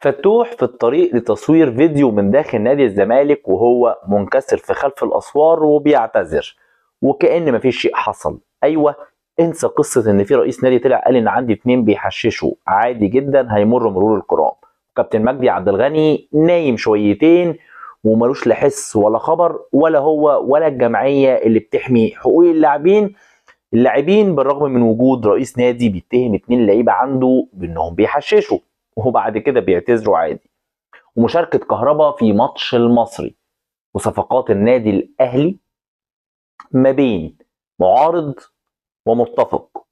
فتوح في الطريق لتصوير فيديو من داخل نادي الزمالك وهو منكسر في خلف الأسوار وبيعتذر وكأن مفيش شيء حصل. أيوة، انسى قصة إن في رئيس نادي طلع قال إن عندي 2 بيحششوا، عادي جدا هيمر مرور الكرام. كابتن مجدي عبد الغني نايم شويتين وملوش لا حس ولا خبر، ولا هو ولا الجمعية اللي بتحمي حقوق اللاعبين بالرغم من وجود رئيس نادي بيتهم 2 لعيبه عنده بانهم بيحششوا وبعد كده بيعتذروا عادي. ومشاركه كهربا في ماتش المصري، وصفقات النادي الاهلي ما بين معارض ومتفق،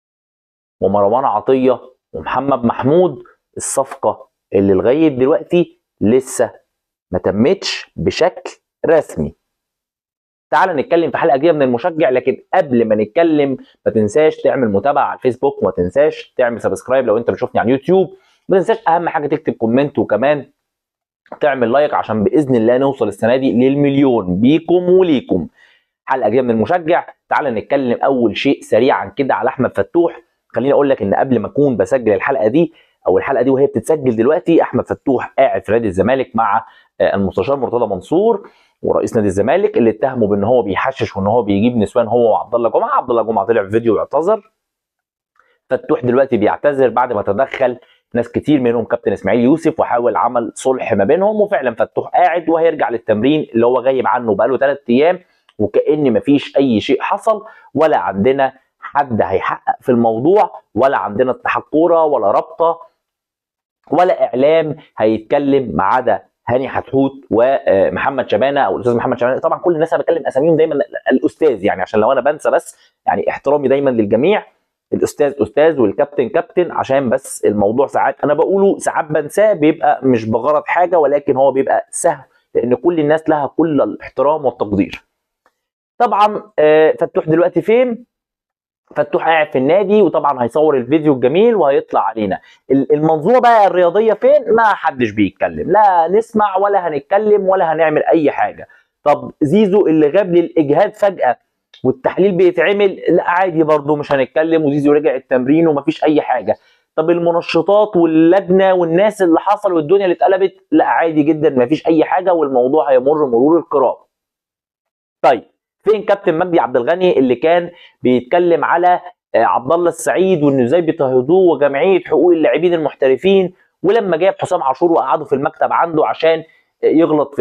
ومروان عطيه ومحمد محمود، الصفقه اللي لغايه دلوقتي لسه ما تمتش بشكل رسمي. تعال نتكلم في حلقه جديده من المشجع، لكن قبل ما نتكلم ما تنساش تعمل متابعه على الفيسبوك، وما تنساش تعمل سبسكرايب لو انت بتشوفني على اليوتيوب، ما تنساش اهم حاجه تكتب كومنت، وكمان تعمل لايك عشان باذن الله نوصل السنه دي للمليون بيكم وليكم. حلقه جديده من المشجع. تعال نتكلم اول شيء سريعا كده على احمد فتوح. خليني اقول لك ان قبل ما اكون بسجل الحلقه دي وهي بتتسجل دلوقتي، احمد فتوح قاعد في نادي الزمالك مع المستشار مرتضى منصور ورئيس نادي الزمالك اللي اتهموا بان هو بيحشش وان هو بيجيب نسوان هو وعبد الله جمعه. عبد الله جمعه طلع في فيديو واعتذر. فتوح دلوقتي بيعتذر بعد ما تدخل ناس كتير منهم كابتن اسماعيل يوسف وحاول عمل صلح ما بينهم، وفعلا فتوح قاعد وهيرجع للتمرين اللي هو غايب عنه بقاله 3 ايام، وكأن مفيش اي شيء حصل، ولا عندنا حد هيحقق في الموضوع، ولا عندنا اتحاد كوره ولا رابطه ولا اعلام هيتكلم ما عدا هاني حتحوت ومحمد شبانه او الاستاذ محمد شبانه. طبعا كل الناس انا بكلم اساميهم دايما الاستاذ، يعني عشان لو انا بنسى بس يعني احترامي دايما للجميع. الاستاذ استاذ والكابتن كابتن، عشان بس الموضوع ساعات انا بقوله ساعات بنساه، بيبقى مش بغرض حاجه ولكن هو بيبقى سهل لان كل الناس لها كل الاحترام والتقدير. طبعا فتوح دلوقتي فين؟ فتوح قاعد في النادي، وطبعا هيصور الفيديو الجميل وهيطلع علينا. المنظومه بقى الرياضيه فين؟ ما حدش بيتكلم، لا نسمع ولا هنتكلم ولا هنعمل اي حاجه. طب زيزو اللي غاب للاجهاد فجاه والتحليل بيتعمل، لا عادي برضه مش هنتكلم، وزيزو رجع التمرين ومفيش اي حاجه. طب المنشطات واللجنه والناس اللي حصل والدنيا اللي اتقلبت، لا عادي جدا مفيش اي حاجه والموضوع هيمر مرور الكرام. طيب فين كابتن مجدي عبد الغني اللي كان بيتكلم على عبد الله السعيد وانه ازاي بيضطهدوه وجمعيه حقوق اللاعبين المحترفين، ولما جاب حسام عاشور وقعده في المكتب عنده عشان يغلط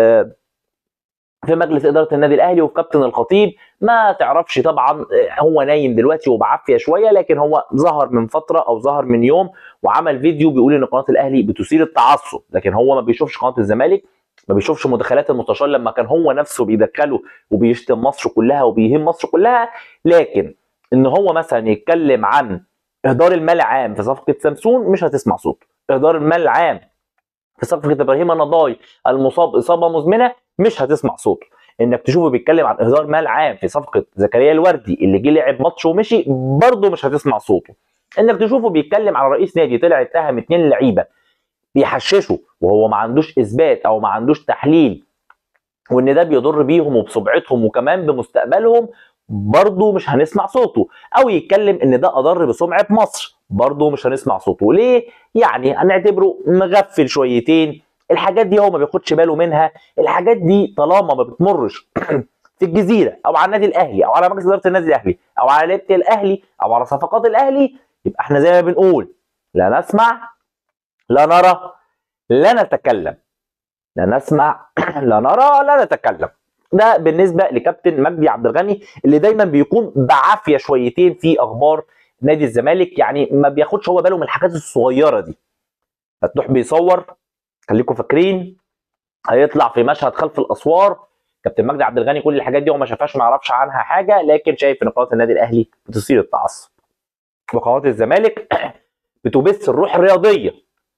في مجلس اداره النادي الاهلي وفي كابتن الخطيب؟ ما تعرفش طبعا، هو نايم دلوقتي وبعافيه شويه، لكن هو ظهر من فتره او ظهر من يوم وعمل فيديو بيقول ان قناه الاهلي بتثير التعصب، لكن هو ما بيشوفش قناه الزمالك، ما بيشوفش مداخلات المستشار لما كان هو نفسه بيدخله وبيشتم مصر كلها وبيهين مصر كلها. لكن ان هو مثلا يتكلم عن اهدار المال العام في صفقه سامسون، مش هتسمع صوته. اهدار المال العام في صفقه ابراهيم النضاي المصاب اصابه مزمنه، مش هتسمع صوته. انك تشوفه بيتكلم عن اهدار مال عام في صفقه زكريا الوردي اللي جه لعب ماتش ومشي، برضه مش هتسمع صوته. انك تشوفه بيتكلم على رئيس نادي طلع اتهم 2 لعيبه بيحششوا وهو ما عندوش اثبات او ما عندوش تحليل، وان ده بيضر بيهم وبسمعتهم وكمان بمستقبلهم، برضه مش هنسمع صوته. او يتكلم ان ده اضر بسمعه مصر، برضه مش هنسمع صوته. ليه؟ يعني هنعتبره مغفل شويتين. الحاجات دي هو ما بياخدش باله منها. الحاجات دي طالما ما بتمرش في الجزيره او على النادي الاهلي او على مجلس اداره النادي الاهلي او على لعيبه الاهلي او على صفقات الاهلي، يبقى احنا زي ما بنقول لا نسمع لا نرى لا نتكلم. لا نسمع لا نرى لا نتكلم. ده بالنسبه لكابتن مجدي عبد الغني اللي دايما بيكون بعافيه شويتين في اخبار نادي الزمالك، يعني ما بياخدش هو باله من الحاجات الصغيره دي. فتوح بيصور، خليكم فاكرين هيطلع في مشهد خلف الاسوار. كابتن مجدي عبد الغني كل الحاجات دي هو ما شافهاش، ما يعرفش عنها حاجه، لكن شايف ان قناه النادي الاهلي بتثير التعصب وقناه الزمالك بتبث الروح الرياضيه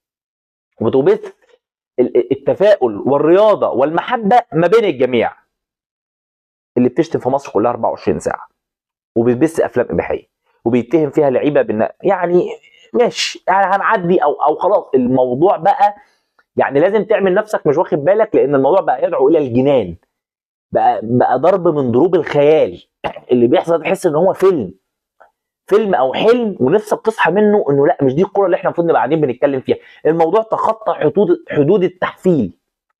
وبتبث التفاؤل والرياضه والمحبه ما بين الجميع. اللي بتشتم في مصر كلها 24 ساعه وبتبث افلام اباحيه وبيتهم فيها لعيبه يعني ماشي، يعني هنعدي او خلاص الموضوع بقى، يعني لازم تعمل نفسك مش واخد بالك، لان الموضوع بقى يدعو الى الجنان، بقى ضرب من ضروب الخيال اللي بيحصل، تحس ان هو فيلم. فيلم او حلم ونفسك تصحى منه انه لا مش دي الكوره اللي احنا المفروض نبقى قاعدين بنتكلم فيها. الموضوع تخطى حدود التحفيل،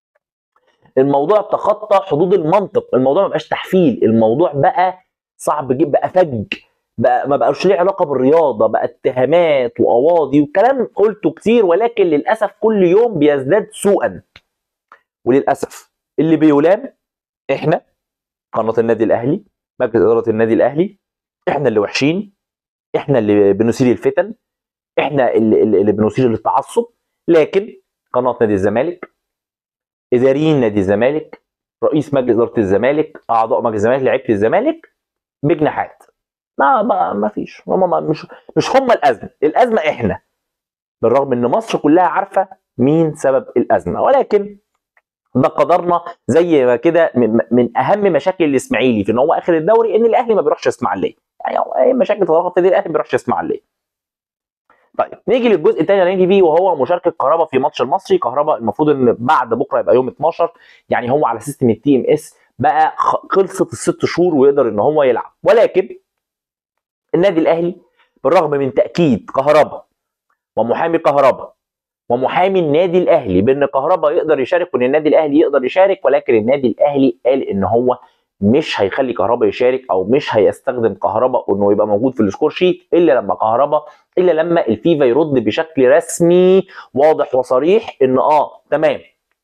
الموضوع تخطى حدود المنطق، الموضوع ما بقاش تحفيل، الموضوع بقى صعب جدا، بقى فج، بقى ما بقاش ليه علاقه بالرياضه، بقى اتهامات وقواضي وكلام قلته كتير، ولكن للاسف كل يوم بيزداد سوءا. وللاسف اللي بيلام احنا، قناه النادي الاهلي، مجلس اداره النادي الاهلي، احنا اللي وحشين، احنا اللي بنثير الفتن، احنا اللي بنثير التعصب. لكن قناه نادي الزمالك، اداريين نادي الزمالك، رئيس مجلس اداره الزمالك، اعضاء مجلس الزمالك، لعيبه الزمالك بجناحات، ما فيش، مش هم الازمه، الازمه احنا، بالرغم ان مصر كلها عارفه مين سبب الازمه. ولكن ده قدرنا، زي ما كده من اهم مشاكل الاسماعيلي في ان هو اخر الدوري ان الاهلي ما بيروحش اسماعيليه، يعني اي مشاكل تتوقف في الاهلي ما بيروحش اسماعيليه. طيب نيجي للجزء الثاني اللي نيجي فيه، وهو مشاركه كهربا في ماتش المصري. كهربا المفروض ان بعد بكره يبقى يوم 12، يعني هو على سيستم التي ام اس بقى خلصت الست شهور ويقدر ان هو يلعب. ولكن النادي الاهلي بالرغم من تاكيد كهربا ومحامي كهربا ومحامي النادي الاهلي بان كهربا يقدر يشارك وان النادي الاهلي يقدر يشارك، ولكن النادي الاهلي قال ان هو مش هيخلي كهربا يشارك او مش هيستخدم كهربا انه يبقى موجود في السكور شيت الا لما الفيفا يرد بشكل رسمي واضح وصريح ان تمام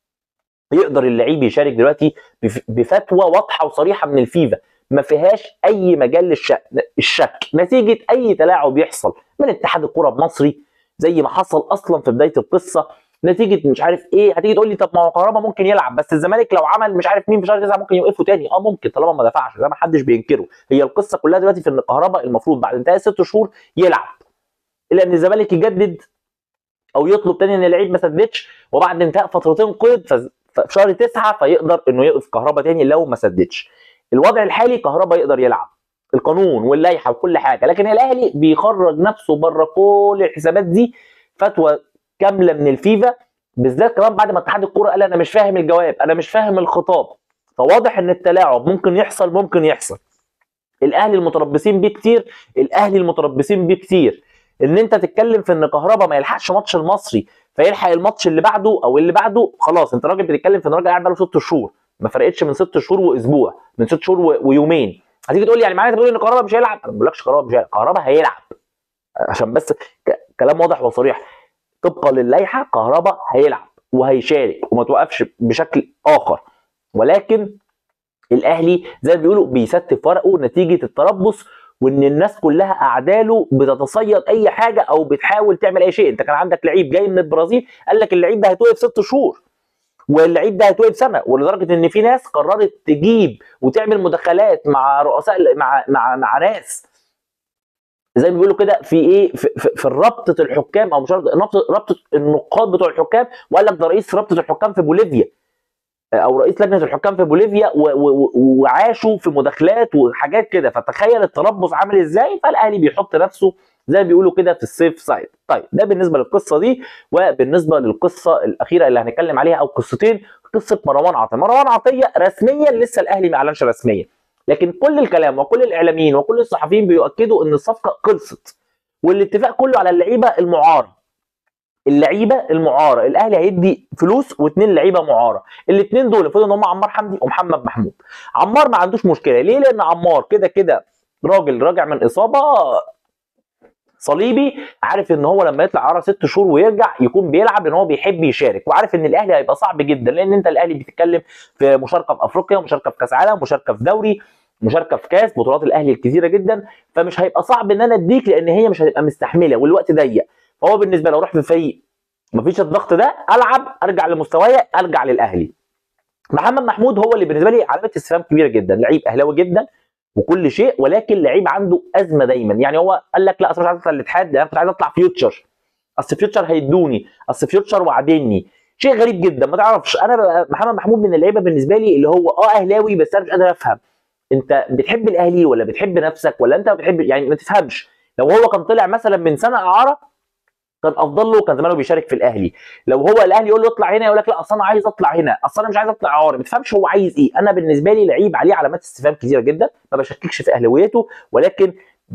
يقدر اللعيب يشارك دلوقتي بفتوى واضحه وصريحه من الفيفا ما فيهاش اي مجال للشك، نتيجه اي تلاعب يحصل من اتحاد الكره المصري زي ما حصل اصلا في بدايه القصه، نتيجه مش عارف ايه. هتيجي تقول لي طب ما هو كهربا ممكن يلعب، بس الزمالك لو عمل مش عارف مين في شهر 9 ممكن يوقفه تاني. ممكن طالما ما دفعش، ده ما حدش بينكره. هي القصه كلها دلوقتي في ان كهربا المفروض بعد انتهاء 6 شهور يلعب، الا ان الزمالك يجدد او يطلب تاني ان اللعيب ما سددش، وبعد انتهاء فترتين قيد في شهر 9 فيقدر انه يوقف كهربا تاني لو ما سددش. الوضع الحالي كهربا يقدر يلعب، القانون واللائحه وكل حاجه، لكن الاهلي بيخرج نفسه بره كل الحسابات دي. فتوى كامله من الفيفا، بالذات كمان بعد ما اتحاد الكوره قال انا مش فاهم الجواب، انا مش فاهم الخطاب. فواضح ان التلاعب ممكن يحصل. الاهلي المتربصين بيه كتير، ان انت تتكلم في ان كهربا ما يلحقش ماتش المصري فيلحق الماتش اللي بعده او اللي بعده، خلاص انت راجل بتتكلم في ان راجل قاعد بقاله 6 شهور، ما فرقتش من 6 شهور واسبوع، من 6 شهور ويومين. هتيجي تقول لي يعني معناته بتقول ان كهربا مش هيلعب؟ انا ما بقولكش كهربا مش هيلعب، كهربا هيلعب، عشان بس كلام واضح وصريح. طبقا للائحه كهربا هيلعب وهيشارك وما توقفش بشكل اخر، ولكن الاهلي زي ما بيقولوا بيستف ورقه نتيجه التربص، وان الناس كلها اعداله بتتصيد اي حاجه او بتحاول تعمل اي شيء. انت كان عندك لعيب جاي من البرازيل قال لك اللعيب ده هيتوقف 6 شهور واللعيب ده هيتوقف سنه، ولدرجه ان في ناس قررت تجيب وتعمل مداخلات مع رؤساء مع ناس زي ما بيقولوا كده في ايه في رابطه الحكام، او مش رابطه النقاد بتوع الحكام، وقال لك ده رئيس رابطه الحكام في بوليفيا او رئيس لجنه الحكام في بوليفيا وعاشوا في مداخلات وحاجات كده. فتخيل التربص عامل ازاي. فالاهلي بيحط نفسه زي ما بيقولوا كده في السيف سايد. طيب ده بالنسبه للقصه دي. وبالنسبه للقصه الاخيره اللي هنتكلم عليها او قصتين، قصه مروان عطيه. مروان عطيه رسميا لسه الاهلي ما اعلنش رسميا، لكن كل الكلام وكل الاعلاميين وكل الصحفيين بيؤكدوا ان الصفقه خلصت والاتفاق كله على اللعيبه المعاره. الاهلي هيدي فلوس واثنين لعيبه معاره، الاثنين دول المفروض ان هم عمار حمدي ومحمد محمود. عمار ما عندوش مشكله، ليه؟ لان عمار كده كده راجل راجع من اصابه صليبي، عارف ان هو لما يطلع عرى 6 شهور ويرجع يكون بيلعب، ان هو بيحب يشارك، وعارف ان الاهلي هيبقى صعب جدا، لان انت الاهلي بتتكلم في مشاركه في افريقيا، مشاركه في كاس عالم، مشاركه في دوري، مشاركه في كاس، بطولات الاهلي الكثيره جدا. فمش هيبقى صعب ان انا اديك، لان هي مش هتبقى مستحمله والوقت ضيق. فهو بالنسبه له اروح في فريق مفيش الضغط ده، العب ارجع لمستواي ارجع للاهلي. محمد محمود هو اللي بالنسبه لي علامه استفهام كبيره جدا، لعيب اهلاوي جدا وكل شيء، ولكن لعيب عنده ازمه دايما. يعني هو قال لك لا اصل مش عايز اطلع الاتحاد، انا كنت عايز اطلع فيوتشر، اصل فيوتشر هيدوني، اصل فيوتشر وعدني. شيء غريب جدا، ما تعرفش. انا محمد محمود من اللعيبه بالنسبه لي اللي هو اهلاوي، بس انا مش قادر افهم انت بتحب الاهلي ولا بتحب نفسك ولا انت بتحب، يعني ما تفهمش. لو هو كان طلع مثلا من سنه اعاره كان افضل له، كان زمانه بيشارك في الاهلي. لو هو الاهلي يقول له اطلع هنا يقول لك لا اصل انا عايز اطلع هنا، اصل انا مش عايز اطلع عاري. ما تفهمش هو عايز ايه. انا بالنسبه لي لعيب عليه علامات استفهام كثيره جدا، ما بشككش في اهلاويته، ولكن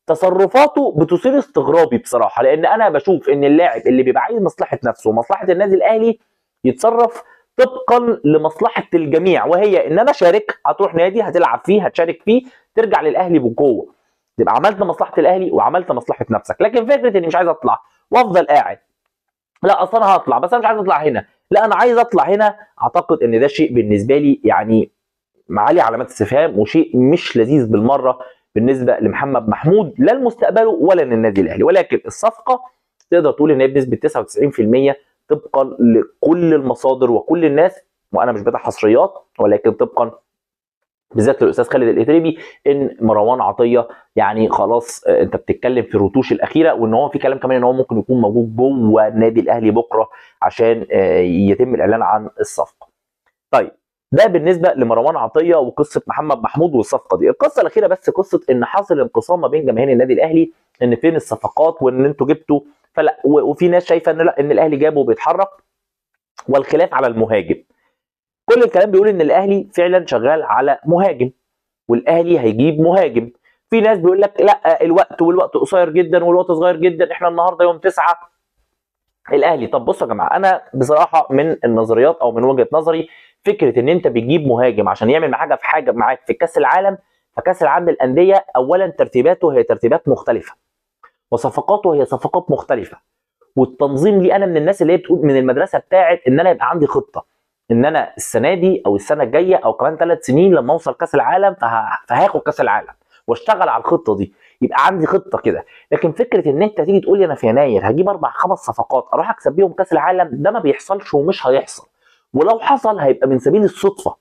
تصرفاته بتثير استغرابي بصراحه، لان انا بشوف ان اللاعب اللي بيبقى عايز مصلحه نفسه ومصلحه النادي الاهلي يتصرف طبقا لمصلحه الجميع، وهي ان انا شارك، هتروح نادي هتلعب فيه هتشارك فيه ترجع للاهلي بقوه، تبقى عملت مصلحه الاهلي وعملت مصلحه نفسك. لكن فكره اني مش عايز اطلع وافضل قاعد، لا اصل انا هطلع بس انا مش عايز اطلع هنا، لا انا عايز اطلع هنا، اعتقد ان ده شيء بالنسبه لي يعني معالي علامات استفهام، وشيء مش لذيذ بالمره بالنسبه لمحمد محمود، لا لمستقبله ولا للنادي الاهلي. ولكن الصفقه تقدر تقول ان هي بنسبه 99% طبقا لكل المصادر وكل الناس، وانا مش بتاع حصريات، ولكن طبقا بالذات للاستاذ خالد الاتريبي ان مروان عطيه يعني خلاص انت بتتكلم في الرتوش الاخيره، وان هو في كلام كمان ان هو ممكن يكون موجود جوه النادي الاهلي بكره عشان يتم الاعلان عن الصفقه. طيب ده بالنسبه لمروان عطيه وقصه محمد محمود والصفقه دي. القصه الاخيره بس قصه ان حاصل انقسام ما بين جماهير النادي الاهلي ان فين الصفقات وان انتوا جبتوا، فلا وفي ناس شايفه ان لا ان الاهلي جابه وبيتحرك، والخلاف على المهاجم. كل الكلام بيقول ان الاهلي فعلا شغال على مهاجم والاهلي هيجيب مهاجم. في ناس بيقول لك لا الوقت والوقت قصير جدا والوقت صغير جدا، احنا النهارده يوم 9 الاهلي. طب بصوا يا جماعه، انا بصراحه من النظريات او من وجهه نظري فكره ان انت بتجيب مهاجم عشان يعمل حاجه معاك في كاس العالم، فكاس العالم للانديه اولا ترتيباته هي ترتيبات مختلفه وصفقاته هي صفقات مختلفه، والتنظيم لي انا من الناس اللي هي بتقول من المدرسه بتاعت ان انا يبقى عندي خطه ان انا السنه دي او السنه الجايه او كمان 3 سنين لما اوصل كاس العالم فهاخد كاس العالم واشتغل على الخطه دي، يبقى عندي خطه كده. لكن فكره ان انت تيجي تقول لي انا في يناير هجيب 4 5 صفقات اروح اكسب بيهم كاس العالم، ده ما بيحصلش ومش هيحصل، ولو حصل هيبقى من سبيل الصدفه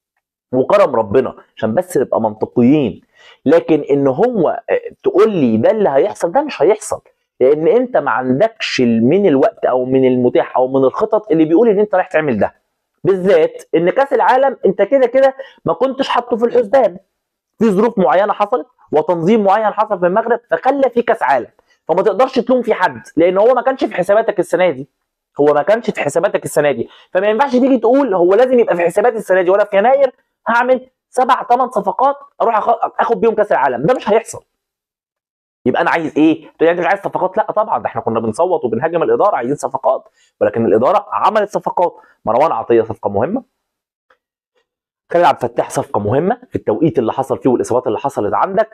وكرم ربنا عشان بس نبقى منطقيين. لكن ان هو تقول لي ده اللي هيحصل، ده مش هيحصل، لان انت ما عندكش من الوقت او من المتاح او من الخطط اللي بيقول ان انت رايح تعمل ده، بالذات ان كاس العالم انت كده كده ما كنتش حاطه في الحسبان، في ظروف معينه حصلت وتنظيم معين حصل في المغرب فخلى في كاس عالم، فما تقدرش تلوم في حد لان هو ما كانش في حساباتك السنه دي، هو ما كانش في حساباتك السنه دي، فما ينفعش تيجي تقول هو لازم يبقى في حسابات السنه دي وانا في يناير هعمل 7 8 صفقات اروح اخد بيهم كاس العالم، ده مش هيحصل. يبقى انا عايز ايه؟ تقول لي انت مش عايز صفقات؟ لا طبعا، ده احنا كنا بنصوت وبنهاجم الاداره عايزين صفقات، ولكن الاداره عملت صفقات. مروان عطيه صفقه مهمه، خالد عبد الفتاح صفقه مهمه في التوقيت اللي حصل فيه والاصابات اللي حصلت عندك،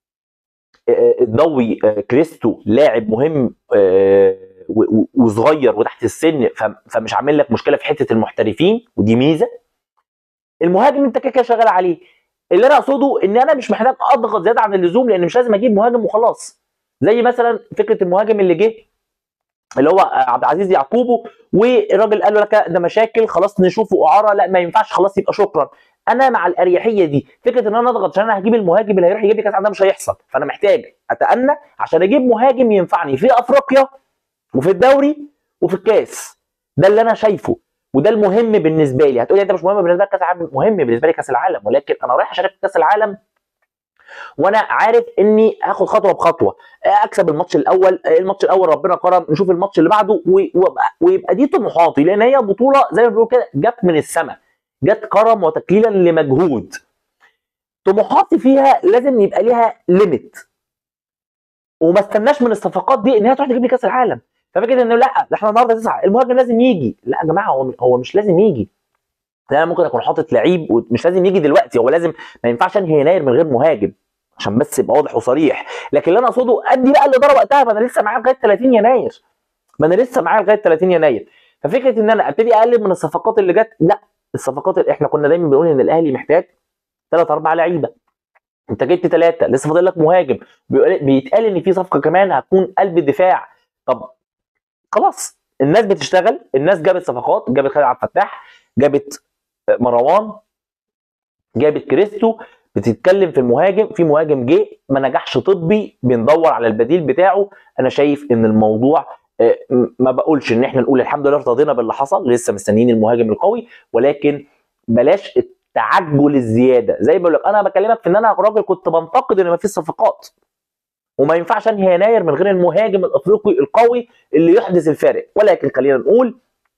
الضوي كريستو لاعب مهم وصغير وتحت السن فمش عامل لك مشكله في حته المحترفين ودي ميزه. المهاجم انت كده كده شغال عليه، اللي انا اقصده ان انا مش محتاج اضغط زياده عن اللزوم لان مش لازم اجيب مهاجم وخلاص. زي مثلا فكره المهاجم اللي جه اللي هو عبد العزيز يعقوبه، والراجل قال له لك ده مشاكل خلاص نشوفه اعاره، لا ما ينفعش خلاص يبقى شكرا. انا مع الاريحيه دي، فكره ان انا اضغط عشان انا هجيب المهاجم اللي هيروح يجيب لي كاس عالم ده مش هيحصل، فانا محتاج اتأنى عشان اجيب مهاجم ينفعني في افريقيا وفي الدوري وفي الكاس. ده اللي انا شايفه وده المهم بالنسبه لي. هتقولي انت مش مهم بالنسبه لك كاس العالم؟ مهم بالنسبه لي كاس العالم، ولكن انا رايح اشارك في كاس العالم وانا عارف اني هاخد خطوه بخطوه، اكسب الماتش الاول، الماتش الاول ربنا كرم نشوف الماتش اللي بعده ويبقى دي طموحاتي، لان هي بطوله زي ما بيقولوا كده جت من السماء، جت كرم وتكليلا لمجهود. طموحاتي فيها لازم يبقى ليها ليميت، وما استناش من الصفقات دي ان هي تروح تجيب لي كاس العالم. ففكره انه لا ده احنا النهارده 9 المهاجم لازم يجي، لا يا جماعه هو مش لازم يجي. انا ممكن اكون حاطط لعيب ومش لازم يجي دلوقتي، هو لازم، ما ينفعش انهي يناير من غير مهاجم عشان بس يبقى واضح وصريح. لكن اللي انا اقصده ادي بقى الاداره وقتها، ما انا لسه معايا لغايه 30 يناير، ما انا لسه معايا لغايه 30 يناير. ففكره ان انا ابتدي اقلل من الصفقات اللي جت، لا الصفقات اللي احنا كنا دايما بنقول ان الاهلي محتاج 3 4 لعيبه، انت جبت 3 لسه فاضل لك مهاجم، بيتقال ان في صفقه كمان هتكون قلب الدفاع. طب خلاص الناس بتشتغل، الناس جابت صفقات، جابت خالد عبد الفتاح، جابت مروان، جابت كريستو، بتتكلم في المهاجم، في مهاجم جه ما نجحش طبي بندور على البديل بتاعه. انا شايف ان الموضوع ما بقولش ان احنا نقول الحمد لله ارتضينا باللي حصل، لسه مستنيين المهاجم القوي، ولكن بلاش التعجل الزياده. زي ما بقول لك انا بكلمك في ان انا راجل كنت بنتقد ان ما فيش صفقات، وما ينفعش انهي يناير من غير المهاجم الافريقي القوي اللي يحدث الفارق. ولكن خلينا نقول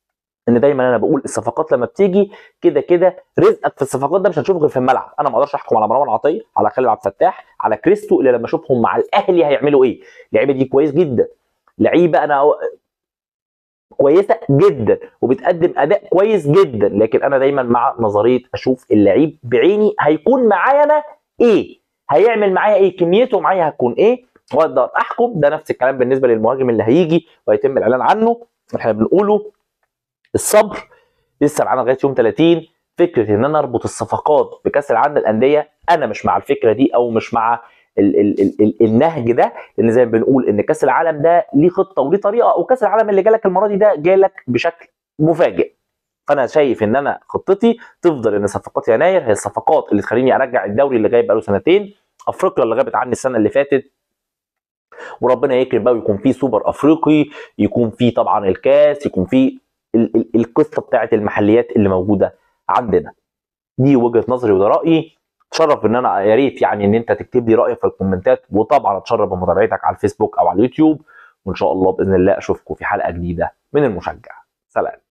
ان دايما انا بقول الصفقات لما بتيجي كده كده رزقك في الصفقات ده مش هتشوفه غير في الملعب. انا ما اقدرش احكم على مروان عطيه، على خالد عبد الفتاح، على كريستو الا لما اشوفهم مع الاهلي هيعملوا ايه. اللعيبه دي كويس جدا، لعيبه انا كويسه جدا وبتقدم اداء كويس جدا، لكن انا دايما مع نظريه اشوف اللعيب بعيني هيكون معايا انا ايه، هيعمل معايا ايه، كميته معايا هتكون ايه، واقدر احكم. ده نفس الكلام بالنسبه للمهاجم اللي هيجي وهيتم الاعلان عنه. احنا بنقوله الصبر، لسه معانا لغايه يوم 30. فكره ان انا اربط الصفقات بكاس العالم للانديه انا مش مع الفكره دي، او مش مع النهج ده، لان زي ما بنقول ان كاس العالم ده ليه خطه وليه طريقه، وكاس العالم اللي جالك المره دي ده جالك بشكل مفاجئ. فانا شايف ان انا خطتي تفضل ان صفقات يناير هي الصفقات اللي تخليني ارجع الدوري اللي غايب بقاله سنتين، افريقيا اللي غابت عني السنه اللي فاتت، وربنا يكرم بقى ويكون في سوبر افريقي، يكون في طبعا الكاس، يكون في القصه بتاعت المحليات اللي موجوده عندنا. دي وجهه نظري وده رايي. اتشرف ان انا يا ريت يعني ان انت تكتب لي رايك في الكومنتات، وطبعا اتشرف بمتابعتك على الفيسبوك او على اليوتيوب، وان شاء الله باذن الله اشوفكم في حلقه جديده من المشجع. سلام.